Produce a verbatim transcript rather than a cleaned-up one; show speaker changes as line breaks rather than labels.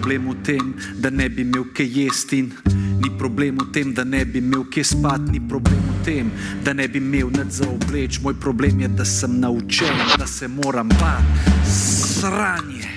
problem v tem, da ne bi imel kaj jesti in ni problem v tem, da ne bi imel kje spat, ni problem v tem, da ne bi imel nič za obleč. Moj problem je, da sem naučen, da se moram bati. Sranje.